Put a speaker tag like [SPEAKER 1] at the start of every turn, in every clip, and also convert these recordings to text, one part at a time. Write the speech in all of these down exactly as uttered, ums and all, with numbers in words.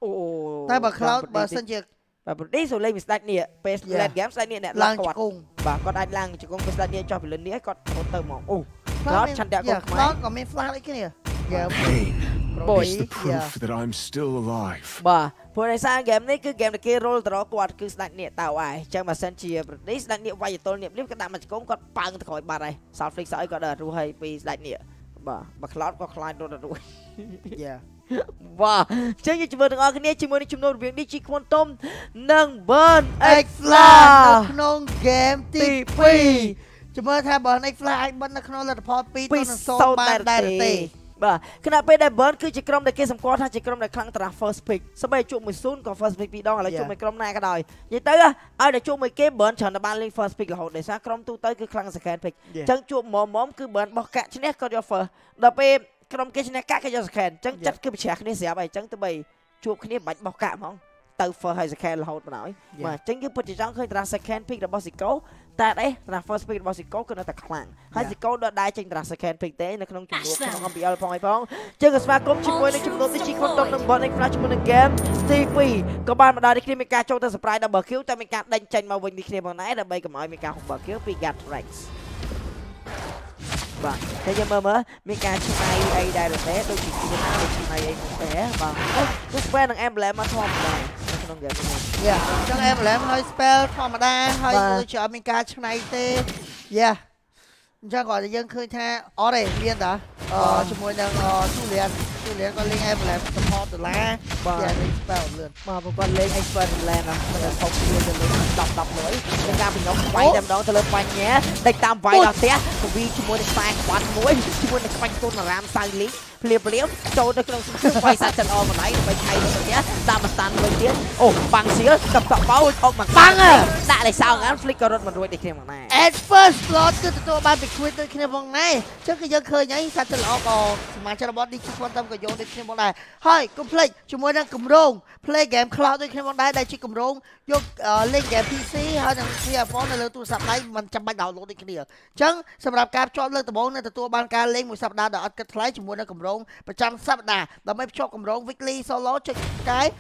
[SPEAKER 1] អូ
[SPEAKER 2] តែបើ cloud បើសិនជា
[SPEAKER 1] បាទប្រទេសសូលេងស្ដាច់នេះពេលលេតហ្គេមស្ដាច់នេះអ្នកឡើងគាត់បាទគាត់អាចឡើងជង្គង់ពេលស្ដាច់នេះចុះពីលឿននេះគាត់រត់ទៅហ្មងអូ cloud ឆន្ទៈគាត់ខ្មែរ
[SPEAKER 2] cloud ក៏មាន flash ដូចគ្នា
[SPEAKER 3] Boy the proof that I'm still alive
[SPEAKER 1] បាទព្រោះដោយសារហ្គេមនេះគឺហ្គេមដែលគេរលទៅរកគាត់គឺស្ដាច់នេះតើហើយអញ្ចឹងបើសិនជាប្រទេសស្ដាច់នេះវាយទល់នេះនេះគាត់ដាក់មកជង្គង់គាត់ប៉ើងទៅក្រោយបាត់ហើយ South Flick ស្អីគាត់ដល់រស់ហើយពីស្ដាច់នេះបាទបើ cloud ក៏ខ្លាចរត់ទៅរស់យ៉ាបាទអញ្ចឹងយើងជាមួយទាំងអស់គ្នាជាមួយនឹងចំនួនរវាង Digi Quantum និង Burn X Flash
[SPEAKER 2] នៅក្នុង game ទី two ជាមួយថា Burn X Flash អាចបិទនៅក្នុងលទ្ធផលtwoទៅនឹងzeroបានដែរទេ
[SPEAKER 1] បាទខណៈពេលដែល Burn គឺជាក្រុមដែលគេសម្គាល់ថាជាក្រុមដែលខ្លាំងតារា first pick សម្បីជួបមួយ ศูนย์ ក៏ first pick ពីរដងឥឡូវជួបមួយក្រុមណាក៏ដោយនិយាយទៅឲ្យតែជួបមួយគេ Burn ច្រើនតែបានលេង first pick រហូតដោយសារក្រុមទូទៅគឺខ្លាំង second pick អញ្ចឹងជួបមុំមុំគឺ Burn បោះកាក់ឈ្នះគាត់យក first ដល់ពេលក្រុមគេឈ្នះកាក់គេយក second អញ្ចឹងចិត្តគឺប្រឆាំងគ្នាស្រាប់ហើយអញ្ចឹងទៅបីជួបគ្នាមិនបាច់បោះកាក់ហ្មងទៅ first ហើយ second រហូតបណ្ដោយបាទអញ្ចឹងគឺពិតជាចង់ឃើញតារា second pick របស់ Zico តែអីតារា first pick របស់ Zico គឺនៅតែខ្លាំងហើយ Zico ដដែលចេញតារា second pick ទេនៅក្នុងជំនួបក្នុង M P L ផងអីផងអញ្ចឹងក៏ស្វាគមន៍ជាមួយនឹងជំនួប Digi Quantum និង Burn X Flash ជាមួយនឹង game ទីtwoក៏បានមកដល់នេះគ្នាមានការចូលទៅ surprise double kill តែមានការដេញចេញមកវិញនេះគ្នាផងដែរដើម្បីកុំឲ្យមានការ double kill ពី Gatrex បាទតែយើងមើលមើលមានការឆ្នៃអីដែរទេដូចជាគេថាឆ្នៃអីមកទេបាទគឺ spell នឹង emblem មកធម្មតាក្នុង game នេះ
[SPEAKER 2] យ៉ាអញ្ចឹង emblem ហើយ spell ធម្មតាហើយដូចជាអត់មានការឆ្នៃទេយ៉ាអញ្ចឹងគាត់យើងឃើញថាអត់ទេមានតាជាមួយនឹងទូលៀនទូលៀនក៏លេង emblem support ដុល្លារយ៉ាលេង spell លឿន
[SPEAKER 1] បាទគាត់លេង expert land ណាមិនថុកគ្នាទៅលេងten 10មួយនឹងការបញ្ញប់វាយតែម្ដងទៅលើបញ្ញាដេកតាមវាយដល់ផ្ទះកវីជាមួយនឹងខ្សែក្បាត់មួយជាមួយនឹងក្បាច់គុណអារាមសៅលីភ្លាមភ្លាមចូលទៅក្នុងវាយសាច់ចិនអមម្ដាយដើម្បីថៃទៅផ្ទះតាមស្តាន់មួយទៀតអូបាំងសៀលកັບកបោអុកមកបាំងដាក់លេខសោងអាន flick ក៏រត់មិនរួចដូចគ្នាមកដែរ
[SPEAKER 2] at first slot គឺទទួលបានពី quit ដូចគ្នាផងដែរអញ្ចឹងគឺយើងឃើញហើយសាច់ចិនល្អក៏សមាជិករបស់ Digi Quantum ក៏យកដូចគ្នាផងដែរហើយកុំភ្លេចជាមួយនឹងគម្រោង play game cloud ដូចគ្នាផងដែរដែលជាគម្រោងយកលេង game พี ซี ហើយនឹង smartphone នៅលើទូរស័ព្ទដៃមិនចាំបាច់ download ដូចគ្នាអញ្ចឹងសម្រាប់ការភ្ជាប់លើកដំបូងនឹងទទួលបានការលេងមួយសប្តាហ៍ដោយអត់គិតថ្លៃជាមួយនឹងគម្រោងប្រចាំសប្តាហ៍ដើម្បីភ្ជាប់គម្រោង weekly solo ចុចកាយ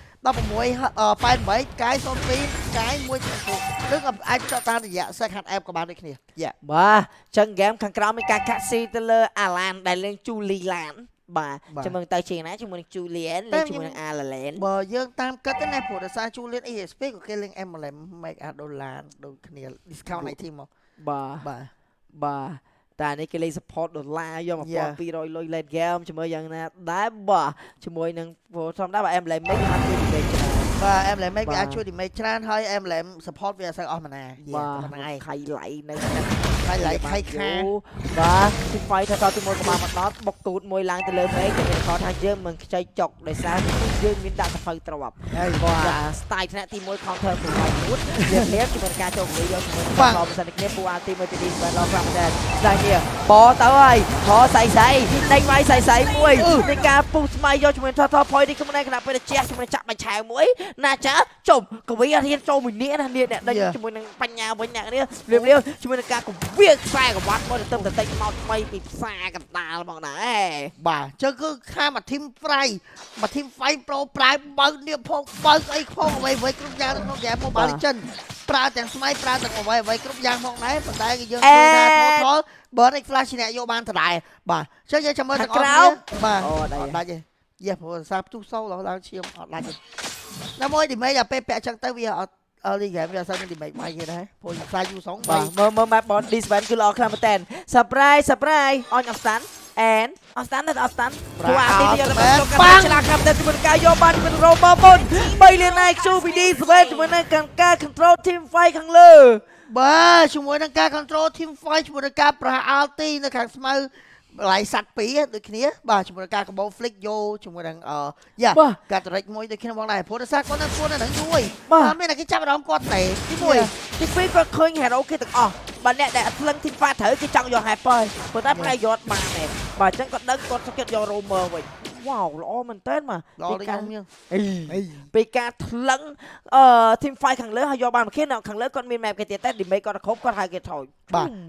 [SPEAKER 2] 16 88កាយ02កាយមួយឬក៏អាចចុចតាមរយៈ second app ក៏បានដូចគ្នាយ៉ា
[SPEAKER 1] បាទអញ្ចឹង game ខាងក្រៅមានការកាក់ស៊ីទៅលើ Alan ដែលលេង Julie Lan បាទចាំមើលទៅជាណាជាមួយនឹង Julian លេងជាមួយនឹង Alan
[SPEAKER 2] បើយើងតាមគិតទៅណាព្រោះដោយសារ Julian E S P ក៏គេលេង emblem make a dollar ដូចគ្នា discount item មក
[SPEAKER 1] បាទ
[SPEAKER 2] បាទ
[SPEAKER 1] បាទតែនេះគេលេង support ដុល្លារយកtwelve hundredលុយ late game ជាមួយយ៉ាងណាដែរបាទជាមួយនឹងធម្មតាបើ emblem make វាជួយ damage ច្រើន
[SPEAKER 2] បាទ emblem make វាអាចជួយ damage ច្រើនហើយ emblem support វាអត់សូវអស់ម៉ាណា
[SPEAKER 1] បាទថ្ងៃខៃឡៃនៅ
[SPEAKER 2] ខៃឡៃខៃខា
[SPEAKER 1] បាទទី fight ថាតទីមួយក៏បានមកដល់បុកទូតមួយឡើងទៅលើ make តែគាត់ថាយើងមិនខ្ចីចុកដោយសារយើងមានដាក់សភៅទ្របហើយបាទ style ថ្នាក់ទីone counter ទៅហើយមួយយើងលៀបជាមួយការចូលគ្នាយកជាមួយបងមិនសិនគ្នាពូអាទីមួយទីនេះបាទឡង5ដែរស្ដាយនេះបទៅហើយខសៃសៃដេញវាយសៃសៃមួយនៃការពុះស្មៃយកជាមួយថតថផុយនេះក្នុងខណៈពេលជះជាមួយចាក់បាញ់ឆាវមួយណាចាជុំកវីអត់ហ៊ានចូលមួយនេះណានេះអ្នកដេញជាមួយនឹងបញ្ញាវិញអ្នកនេះរៀបរៀបជាមួយនឹងការកវាខ្សែកវាត់មកទៅទៅតិចមកថ្មីពីផ្សារកណ្ដាលមកដែរ
[SPEAKER 2] បាទចឹងគឺខាមកធីម Fry មកធីម Fight Pro ប្រើបើនេះផងបើអីផងអ្វីអ្វីគ្រប់យ៉ាងក្នុងហ្គេម Mobile Legends ប្រើទាំងស្មៃប្រើទាំងអ្វីអ្វីគ្រប់យ៉ាងផងដែរប៉ុន្តែគឺយើងឃើញថា Total Burn X Flash ជាអ្នកយកបានដដែលបាទចឹងយើងចាំមើលទាំងអស់គ្នាបាទអូដាច់ដាច់ទេយេព្រោះសារផ្ទុះសូលឡើងឈាមអត់ដាច់ទេដល់មួយទីមេដល់ពេលពាក់ចឹងទៅវាអត់អឺលីហ្គេមវាអត់សូវមានទីមេបាយទេដែរព្រោះខ្លាចយូរសង
[SPEAKER 1] បាទមើលមើល map bot disband គឺល្អខ្លាំងមែនតើ surprise surprise អញអត់ស្តាន់អែនអត់ស្តាន់ទេអត់ស្តាន់ព្រោះអាទីនេះយកទៅចូលកាឆ្លាខ្លាំងតែជាមួយការយកបានមិនរោមកមុន3លាន I Q ពី disband ជាមួយនឹងការ control team fight ខាងលើ
[SPEAKER 2] បាទជាមួយនឹងការ control team fight ជាមួយនឹងការប្រហារ ulti នៅខាងស្មៅឡៃសាត់ពីរដូចគ្នាបាទជាមួយនឹងការកបោ flick យោជាមួយនឹងអឺយ៉ាកាត់រិចមួយដូចគ្នាបងដែរព្រោះតែសារគាត់នៅខ្លួននឹងយួយបាទមានតែគេចាប់អារម្មណ៍គាត់ទេ
[SPEAKER 1] ទីមួយទីពីរគាត់ឃើញ hero គេទាំងអស់បើអ្នកដែលអត់ថ្លឹង team fight ត្រូវគេចង់យក hyper ព្រោះតែប្រែយកបានទេបាទអញ្ចឹងគាត់ដឹងគាត់សុខចិត្តយក roamer វិញវ៉ាវល្អមែនតើមក
[SPEAKER 2] ពីការមាន
[SPEAKER 1] ពីការថ្លឹងអឺ team fight ខាងលើហើយយកបានមកគេខាងលើគាត់មាន map គេទៀតតែ damage គាត់គ្រប់គាត់ហៅគេថយ
[SPEAKER 2] បាទ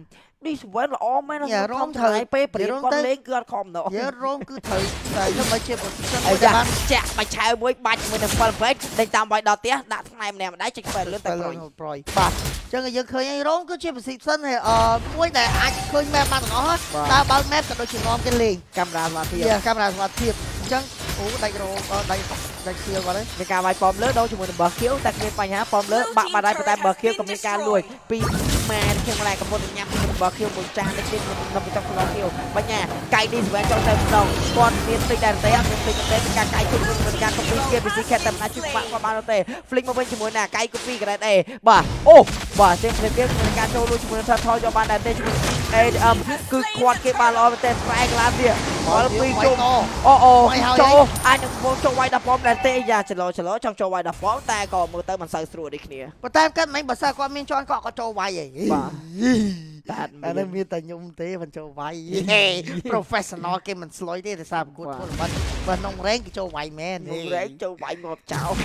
[SPEAKER 1] đi với là ôm mấy nó
[SPEAKER 2] Dạ,
[SPEAKER 1] không
[SPEAKER 2] rôm
[SPEAKER 1] thời
[SPEAKER 2] thời-
[SPEAKER 1] pe
[SPEAKER 2] dạ,
[SPEAKER 1] bể
[SPEAKER 2] rôm
[SPEAKER 1] con
[SPEAKER 2] tới-
[SPEAKER 1] lên cưa khom đó
[SPEAKER 2] Nhớ rôm cứ thử tại nó mới chơi một sân
[SPEAKER 1] ấy
[SPEAKER 2] của
[SPEAKER 1] da
[SPEAKER 2] bạn
[SPEAKER 1] chạ mày chạy với bạch mình được phân vết đánh tam bài đỏ tía đã thằng này nè mà đá chích về lên tay rồi
[SPEAKER 2] rồi bà cho người dân khơi rôm cứ chơi một sân này ờ cuối này anh khơi mẹ bạn nó hết ta bao mép cả đôi chỉ ngon cái liền
[SPEAKER 1] camera và phía
[SPEAKER 2] dạ camera và thiệp chân ú đây rồi đây đây kia vào đấy
[SPEAKER 1] mình cả bài pom lớn đâu chúng mình bờ khiếu ta kia phải nhá pom lớn bạn mà đây tay bờ khiếu còn mình ca lùi pi mà khi mà này có một nhắm bờ khiếu một trang lên trên năm mươi trong lon khiếu bà nhà cày đi về trong tay đầu con miền tây đàn tây ăn miền tây tây cả cày chung mình cả công ty kia bị xịt tầm na chụp bạn qua bao tê flick mà bên chúng mình là cày copy cái này bà ô bà xem xem biết mình cả châu luôn chúng mình thật thôi cho bạn đàn tây chúng mình ê um cứ quạt cái ba lo bên tây phải làm gì có pi chung ô ô châu ai đừng vô châu quay đập bom đàn tây giờ chờ lo chờ lo trong châu quay đập bom ta còn mưa tới mình sai sửa đi kia
[SPEAKER 2] ប៉ុន្តែគាត់មិនបើសិនគាត់មានជន់គាត់ក៏ចូលវាយហី
[SPEAKER 1] បាទ
[SPEAKER 2] តែនឹងមានតែខ្ញុំទេមិនចូលវាយ professional គេមិនស្លុយទេតែសារប្រកួតធ្វើល្បិចបើក្នុង rank គេចូលវាយមែន
[SPEAKER 1] ងរែងចូលវាយងាប់ចោល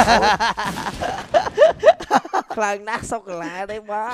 [SPEAKER 1] ខ្លាំងណាស់សុកកាឡាទេបាទ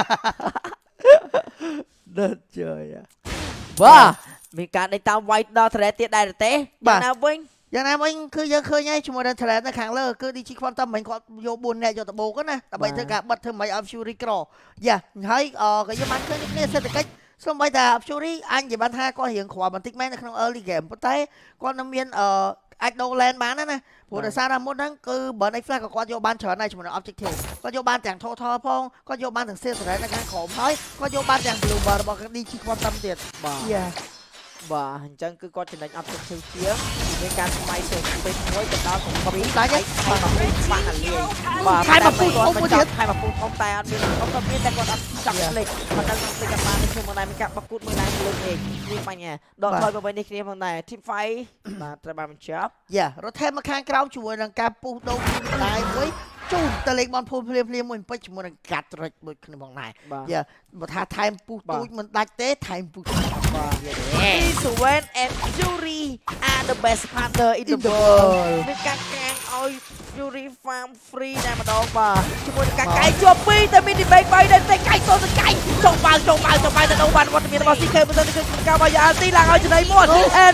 [SPEAKER 2] ដល់ជួយ
[SPEAKER 1] បាទមានការដេញតាមវាយដល់ត្រែទៀតដែរទេបាទណាវិញ
[SPEAKER 2] យ៉ាងណាវិញគឺយើងឃើញហើយជាមួយនឹង talent នៅខាងលើគឺ đê giê Quantum មិញគាត់យកbốnអ្នកយកដបូកណាដើម្បីធ្វើការបិទធ្វើមិនឲ្យ Fury ក្រយ៉ាហើយក៏យើងបានឃើញគ្នាសេដ្ឋកិច្ចសូម្បីតែ Fury អញនិយាយបានថាគាត់រៀងក្របន្តិចមែននៅក្នុង early game ប៉ុន្តែគាត់នៅមានអាចដូរ lane បានណាព្រោះដោយសារថាមុនហ្នឹងគឺ burn x flash ក៏គាត់យកបានច្រើនដែរជាមួយនឹង objective គាត់យកបានទាំង total ផងគាត់យកបានទាំង save នៅខាងក្រោមហើយគាត់យកបានទាំង blue bar របស់ đê giê Quantum ទៀតបាទយ៉ា
[SPEAKER 1] បាទអញ្ចឹងគឺគាត់ចំណេញអត់ទៅជាជាមានការស្មៃទៅពេលមួយទៅដល់ក្នុងពីដាច់ហើយមកបាក់អាលីបាទហើយមកពូធំទៀតហើយមកពូធំតែអត់មានគាត់មានតែគាត់អត់ចាប់លេខមិនដឹងពីកាបានខ្ញុំមិនដែរមានការបកគូតមួយដែរលើនេះនេះបាញ់ដល់ថយមកវិញនេះគ្នាផងដែរ team fight បាទត្រូវបានបញ្ចប់
[SPEAKER 2] យ៉ារត់ថែមមកខាងក្រោមជាមួយនឹងការពុះដូងដែរមួយជូនទៅលេខបនភូមិភ្លាមភ្លាមមួយពេជ្រជាមួយនឹងកាត់រិចដូចគ្នាផងដែរយ៉ាបើថាថែមពុះទូចមិនដាច់ទេថែមពុះបាទ
[SPEAKER 1] Swen and Fury are the best partner in the world មានការកាងឲ្យ Fury farm free តែម្ដងបាទជាមួយនឹងការកាយជាប់ពីរតែមាន debate បីតែតែកាយទៅទៅកាយចុងបើចុងបើចុងបើទៅដល់បានវត្តមានរបស់ xê ca មិនទៅគឺការបាយអាទីឡើងឲ្យចំណៃមួយ and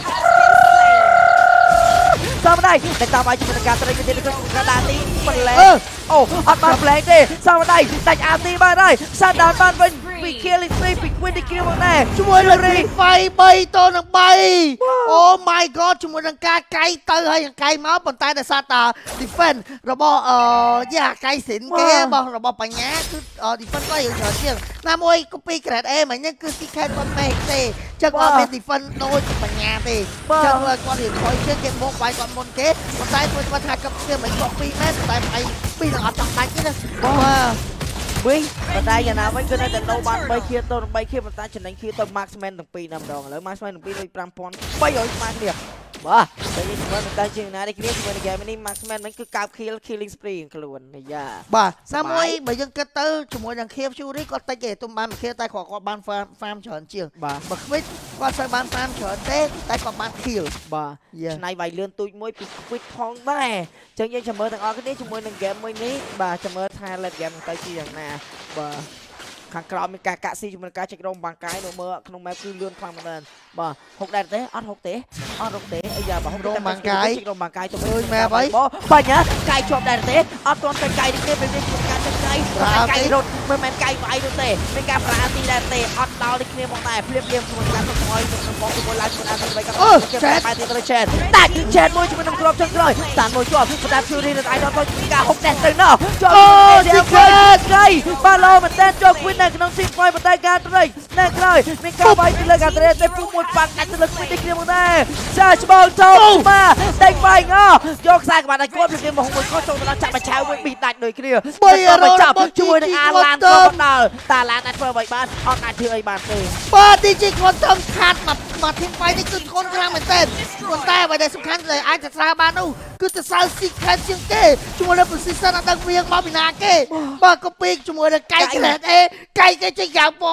[SPEAKER 1] តាមដៃតែតាមបាយជាមួយនឹងការត្រីទៀតគឺការដាទីបន្លែអូអត់បានប្លែកទេតាមដៃដាច់អាទីបានហើយសាដានបានវិញពី killing free ពី queen kill មកដែរ
[SPEAKER 2] ជាមួយនឹង refight 3តនឹង3 Oh my god ជាមួយនឹងការកាយទៅហើយកាយមកប៉ុន្តែដោយសារតា defense របស់អឺយ៉ាកាយសិនគេរបស់របស់បញ្ញាគឺ defense ក៏យើងច្រើនជាងណាមួយ copy grade A មិញហ្នឹងគឺ xê ca គាត់ពេកទេចឹងគាត់មាន defense ដូចបញ្ញាទេចឹងគាត់រៀនខ້ອຍជាងគេមកបាយគាត់មុនគេប៉ុន្តែធ្វើគាត់ថាគាត់វាមិនគាត់ពីរមែនតែឯងពីរនឹងអត់ចង់ដាច់ទេណាបាទ
[SPEAKER 1] វិញប៉ុន្តែយ៉ាងណាវិញគឺនៅតែដូរបាន3ខៀវទៅ3ខៀវប៉ុន្តែចំណេញខៀវទៅ Maxman ទាំងពីរណាម្ដងឥឡូវ Maxman ទាំងពីរដូច five thousand three hundredស្មើគ្នាបាទតែយើងមិនតែជាងណានេះគ្នាជាមួយនឹង game នេះ Maxman វិញគឺកើប kill killing spree ខ្លួនយ៉ា
[SPEAKER 2] បាទសាមួយបើយើងគិតទៅជាមួយនឹង K Fury គាត់តិចទេទុំបានមួយ K តែគាត់គាត់បាន farm farm ច្រើនជាង
[SPEAKER 1] បាទ
[SPEAKER 2] បើ Quit គាត់ស្អីបាន farm ច្រើនទេតែគាត់បាន kill
[SPEAKER 1] បាទឆ្នៃវាយលឿនទូចមួយពី Quit ផងដែរអញ្ចឹងយើងចាំមើលទាំងអស់គ្នាជាមួយនឹង game មួយនេះបាទចាំមើលថា let game ទៅជាយ៉ាងណាបាទខាងក្រោមមានការកាក់ស៊ីជាមួយនឹងការចេញរងបាំងកាយនៅមើលក្នុង map គឺលឿនខ្លាំងមែនបាទហុកដែរទេអត់ហុកទេអត់ហុកទេអាយ៉ាបើហុករងបាំងកាយចេញរងបាំងកាយទៅមើល map ហើយបាញ់កាយជាប់ដែរទេអត់ទាន់ទៅកាយនេះទេពេលនេះក្នុងការចេញកាយកាយរត់មិនមែនកាយវាយនោះទេមានការប្រាទីដែរទេអត់ដល់នេះគ្នាមកដែរភ្លាមភ្លាមក្នុងការទៅឲ្យក្នុងបងជាមួយឡើងជាមួយអាទៅបីក៏គេបែរទីទៅ chat ដាច់ chat មួយជាមួយនឹងក្របចុងក្រោយតានមួយជាប់ស្ដាប់ Fury នៅឯដល់ទៅការហុកដែរទៅណោះជាប់អូទីកាយបាទលោមែនតើជាប់ Queen នៅក្នុង team fight ប៉ុន្តែការត្រីនៅក្រោយមានការវាយទៅលើការត្រីតែពុះមួយប៉ាត់កាច់ទៅលើ Queen នេះគ្នាមកដែរចាច្បងទៅមកតែវាយងយកខ្សែក្បាត់ឲ្យគាត់ពីមកមួយគាត់ចូលទៅដល់ចាក់បឆាវមួយពីដាច់ដូចគ្នាបីរត់ចាប់ជាមួយនឹងអាឡានទៅដល់តាឡានអាចធ្វើអ្វីបានអត់អាចធ្វើអីបានទេ
[SPEAKER 2] បាទ đê giê Quantum ខាត់មកមក team fight នេះគឺធ្ងន់ខ្លាំងមែនទែនប៉ុន្តែអ្វីដែលសំខាន់ដែលអាចទៅស្រាបាននោះគឺទៅសើ secret ជាងគេជាមួយនឹង position អត់ដឹងវាមកពីណាគេបាទ copy ជាមួយនឹងកាយ grade A កាយគេចេញយ៉ាងពង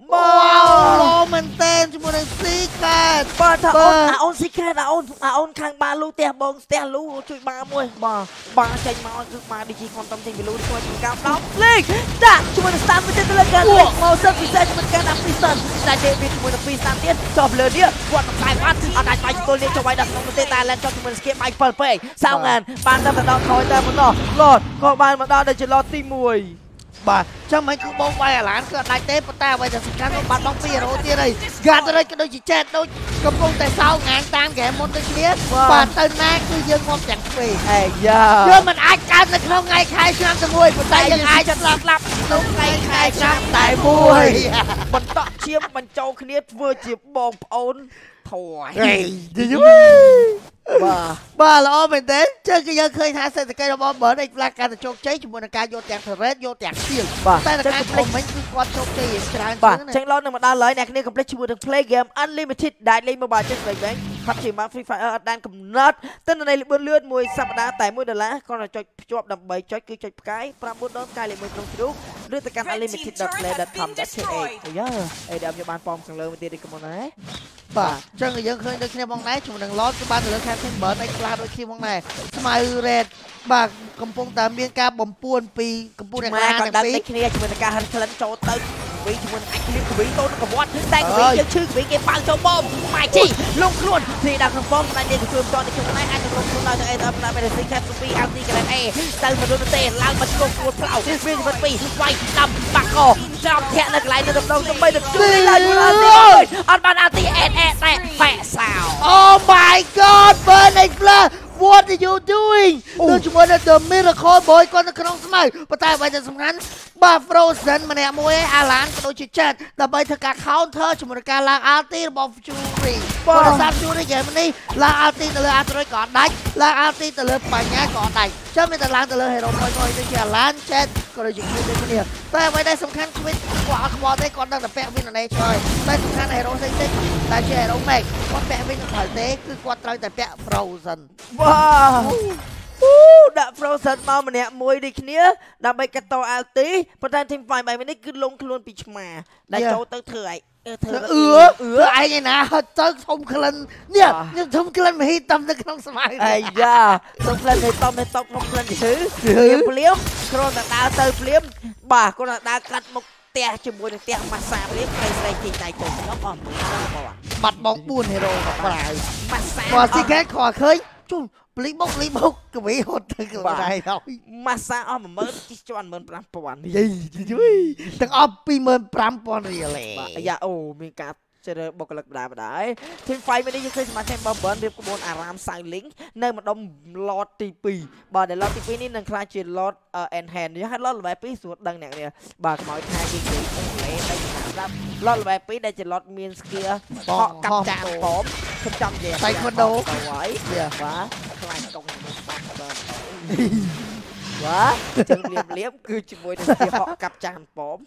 [SPEAKER 2] wow មែនតែនជាមួយនឹង Secret
[SPEAKER 1] បាទថាអូនអាអូន Secret អាអូនអាអូនខាងបាលូផ្ទះបងផ្ទះលូជួយបាមួយបាទបាចេញមកគឺបា Digi Quantum ចេញពីលូជួយជាការដោំលេខដាក់ជាមួយនឹង Stan ទៅលើការលេខមកសឹកពិសេសជាមួយការដាក់ Piston តែទេវាជាមួយនឹង Piston ទៀតចុះលើនេះគាត់នឹងខ្លាយបាត់អត់អាចបាយចូលនេះចូលបាយដល់ក្នុងប្រទេសតែឡែនចុះជាមួយនឹង Skip បាយ7ពេកសៅងានបានតែម្ដងក្រោយតែម្ដង Lord ក៏បានមកដល់ដល់ជា Lord ទីមួយ
[SPEAKER 2] បាទចឹងមិនគឺបងវាយអាឡានគឺអត់ដាច់ទេប៉ុន្តែអ្វីដែលសំខាន់នោះបាត់បង់ពីហេរ៉ូទៀតហើយ Gathering ក៏ដូចជាចែកដូចកំពុងតែសោកងានតាមហ្គេមមុនដូចគ្នាបាទទៅណាគឺយើងមកទាំងពីរ
[SPEAKER 1] អេយ៉ា
[SPEAKER 2] យើងមិនអាចកើតនៅក្នុងថ្ងៃខែឆ្នាំតែមួយប៉ុន្តែយើងអាចស្លាប់ស្លាប់ក្នុងថ្ងៃខែឆ្នាំតែមួយ
[SPEAKER 1] បន្តឈាមបញ្ចូលគ្នាធ្វើជាបងប្អូនធួយ
[SPEAKER 2] ហេយូបាទបាទល្អមែនទេចឹងគឺយើងឃើញថាសេដ្ឋកិច្ចរបស់បើឯកផ្លាស់ការទៅជោគជ័យជាមួយនឹងការយកទាំង Turret យកទាំង Shield តែតែការផ្លេចវិញគឺគាត់ជោគជ័យច្រើន
[SPEAKER 1] ជាងបាទចឹងឡូនឹងមកដល់ឡើយអ្នកគ្នាកុំភ្លេចជួយនឹង Play Game Unlimited ដែលលេង Mobile ចេញវិញវិញខាត់ជាមក Free Fire អត់ដានកំណត់ទិន្នន័យលឿនលឿនមួយសប្តាហ៍តែមួយដុល្លារគ្រាន់តែចុចភ្ជាប់ដើម្បីចុចគឺចុចផ្កាយប្រាប់បួនដងផ្កាយលេខមួយក្នុងជ្រូកឬទៅកាន់ unlimited dot play dot com dot k h អាយ៉ាអេដាមយកបានប៉មខាងលើមកទៀតនេះកុំណា
[SPEAKER 2] បាទចឹងយើងឃើញដូចគ្នាបងដែរជាមួយនឹង Lord គឺបានទៅលើ Captain Bird ឯខ្លាដូចគ្នាបងដែរស្មៅ Red បាទកំពុងតែមានការបំពួនពីកំពុងតែខ្លា
[SPEAKER 1] ទាំងពីរគ្នាជាមួយនឹងការហិនក្លិនចូលទៅវិញជាមួយនឹងអាចគ្លៀងកវីតូនកវត្តតែកវីយើងឈឺកវីគេបើកចូលបូមម៉ៃជីលងខ្លួននេះដាក់ក្នុងបូមតែនេះគឺមិនតទៅខ្លួនឯងអាចទៅលងខ្លួនដល់ទៅអេដល់ផ្នែកមេស៊ីខេតពីអាល់ទីកន្លែងអេទៅមនុស្សទេឡើងមកឆ្លងខ្លួនផ្លៅវាជីវិតពីវាយដាំបាក់កចាំធាក់នៅកន្លែងនៅដំណងដើម្បីទៅជួយឡើងខ្លួនអត់បានអាល់ទីអេអេតែបែកសោ
[SPEAKER 2] Oh my god Burn Explorer What are you doing ដូចជាមួយនឹង The Miracle Boy គាត់នៅក្នុងស្មៅប៉ុន្តែអ្វីដែលសំខាន់បាទ Frozen ម្នាក់មួយឯអាឡានក៏ដូចជាចាត់ដើម្បីធ្វើការ counter ជាមួយនឹងការឡើង ulti របស់ Fury បើសាប់ Fury ហ្គេមនេះឡើង ulti ទៅលើ Atroid ក៏អត់ដាច់ឡើង ulti ទៅលើបញ្ញាក៏អត់ដាច់ចឹងមានតែឡើងទៅលើ hero មួយមួយដូចជាអាឡានចាត់ក៏ដូចជាគ្នាដូចគ្នាតែអ្វីដែលសំខាន់គឺគាត់អត់ខ្វល់ទេគាត់ដឹងតែពាក់ Winner ឆ្លើយតែសំខាន់ hero ផ្សេងៗតែជា hero Max គាត់ពាក់ Winner ត្រូវទេគឺគាត់ត្រូវតែពាក់ Frozen
[SPEAKER 1] អូដាក់ Frozen មកម្នាក់មួយដូចគ្នាដើម្បីកាត់តអាល់ទីប៉ុន្តែ Team Fight បែបនេះគឺលងខ្លួនពីឆ្មាដែលចូលទៅធ្វើអី
[SPEAKER 2] ធ្វើអឺអឺឯងឯណាហត់ទៅធំក្លិននេះខ្ញុំធំក្លិនមហិតំនៅក្នុងស្មៅ
[SPEAKER 1] អាយ៉ាធំក្លិនមហិតំនៅតុកក្នុងក្លិនឈឺភ្លាមភ្លាមគ្រាន់តែដើរទៅភ្លាមបាទគ្រាន់តែដើរកាត់មុខផ្ទះជាមួយនឹងផ្ទះម៉ាសាភ្លាមព្រៃស្រីជីងដៃទៅខ្ញុំអស់
[SPEAKER 2] បាត់បងបួនហេរ៉ូក៏ប្រៅ
[SPEAKER 1] ម៉ាសា
[SPEAKER 2] បើស៊ីកែខឃើញជុំប្លីបុកប្លីបុកកវីហត់ទៅកន្លែងហើយ
[SPEAKER 1] ម៉ាសាអស់ មួយម៉ឺន ជិះជាន់ មួយម៉ឺន ប្រាំពាន់
[SPEAKER 2] យីទាំងអស់ ពីរម៉ឺន ប្រាំពាន់ រៀល
[SPEAKER 1] បាទអាយ៉ាអូមានការជ្រើបុគ្គលិកដែរម្ដាយ Team Fight នេះយើងឃើញសមាជិករបស់ Burn រៀបក្បួនអារ៉ាម Silink នៅម្ដុំ Lord ទីពីរបាទដែល Lord ទីពីរនេះនឹងក្លាយជា Lord Enhance យើងហៅ Lord ល្បែពីរស្រួលដឹងអ្នកនេះបាទខ្មោចថាគេគេអូលេតែសម្រាប់ Lord ល្បែពីរដែលជា Lord មាន skill ហក់កាប់ចានប៉មខ្ញុំចាំនិយាយ
[SPEAKER 2] តែខុនដូ
[SPEAKER 1] ហើយបាទខ្លាញ់កុំបាត់បាទបាទចឹងលៀបលៀបគឺជាមួយនឹង skill ហក់កាប់ចានប៉ម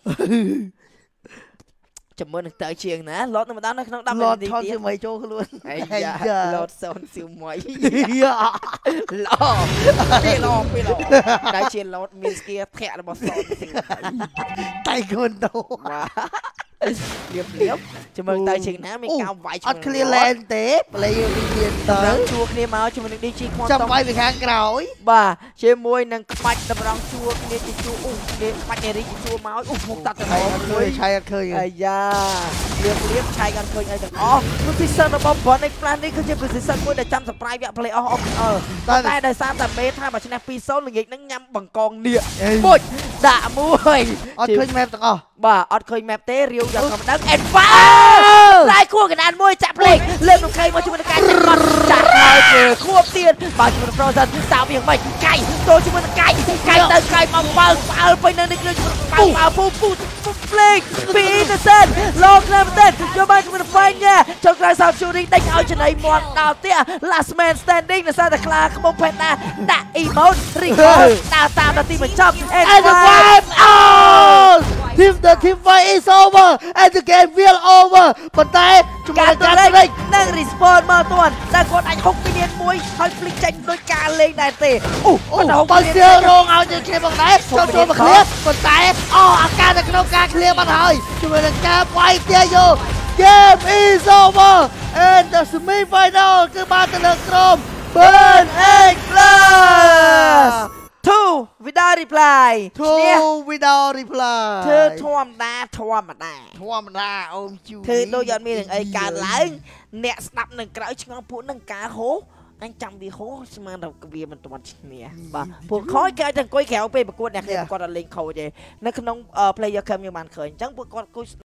[SPEAKER 1] ជាមួយនឹងទៅជាងណា Lord នៅម្ដងនៅក្នុង10នាទីទៀត
[SPEAKER 2] Lord ថតជាមួយចូលខ្លួន
[SPEAKER 1] អាយ៉ា Lord សូនសៀវមួយឡោពីឡោពីឡោតែជា Lord មាន skill ធាក់របស់សូនសៀវ
[SPEAKER 2] តែខុនដូ
[SPEAKER 1] បាទលៀបលៀបជាមួយទៅជាងណាមានការវាយ
[SPEAKER 2] អត់ clear lane ទេ player មានទៅ
[SPEAKER 1] ជួគ្នាមកជាមួយនឹង Digi Quantum
[SPEAKER 2] ចាំវាយពីខាងក្រោយ
[SPEAKER 1] បាទជាមួយនឹងក្បាច់តម្រង់ជួគ្នាជាជួអូគ្នាក្បាច់នារីជាជួមកអូមុខតាត់ទៅ
[SPEAKER 2] មួយឆៃអត់ឃើញ
[SPEAKER 1] អាយ៉ាលៀបលៀបឆៃអត់ឃើញអីទាំងអស់ position របស់ Burn នេះ plan នេះគឺជា position មួយដែលចាំ surprise វគ្គ play off អស់តែដោយសារតែមេថាបើឈ្នះ ពីរศูนย์ ល្ងាចហ្នឹងញ៉ាំបង្កងនៀកពុជដាក់មួយ
[SPEAKER 2] អត់ឃើញ map ទាំងអស់
[SPEAKER 1] បាទអត់ឃើញ map ទេរាវយ៉ាងកំដៅ Advance តែគួរកណ្ដាលមួយចាក់ភ្លេងលើកនំខេមកជាមួយនឹងការចាក់បាត់ចាក់ហើយខួបទៀតបាទជាមួយនឹង Frozen តើវាយ៉ាងម៉េចកៃចូលជាមួយនឹងកៃកៃទៅកៃមកបើផ្អើលពេញនៅនេះគឺបើផ្អើលពូពូភ្លេងពី Innocent លោកណាស់មែនយកបានជាមួយនឹង Fanya ចុងក្រោយ South Fury ដេញឲ្យចំណៃមាត់ដល់ទៀត Last Man Standing នៅសារតែខ្លាខ្មុំផេតណាដាក់ emote recall ដើរតាមដល់ទីបញ្ចប់
[SPEAKER 2] and the five out team the team fight is over and the game will over ប៉ុន្តែ
[SPEAKER 1] ជាមួយនឹងការលេងនឹង respawn មកទាន់តែគាត់អាចហុកពីនាងមួយហើយភ្លេចចេញដោយការលេងដែរទេ
[SPEAKER 2] អូអូបើជឿរងឲ្យយើងគ្នាបងដែរចូលចូលមកគ្នាប៉ុន្តែអូអាការនៅក្នុងការ clear បាត់ហើយជាមួយនឹងការវាយទាយោ Game is over and the semi final គឺបានទៅលើក្រុម Burn Egg Plus
[SPEAKER 1] two without reply
[SPEAKER 2] two without reply
[SPEAKER 1] ធ្វើធម្មតាធម្មតា
[SPEAKER 2] ធម្មតាអូនជូ
[SPEAKER 1] ធ្វើដូចអត់មានរឿងអីកើតឡើងអ្នកស្ដាប់នឹងក្រោយឆ្ងល់ពួកនឹងការហូអញចាំវាហូស្មានតែវាមិនទាន់ឈ្នះបាទពួកខ້ອຍគេតែអង្គុយក្រៅពេលប្រកួតអ្នកគេគាត់អត់លេងខូចទេនៅក្នុង player cam យើងបានឃើញអញ្ចឹងពួកគាត់គួយ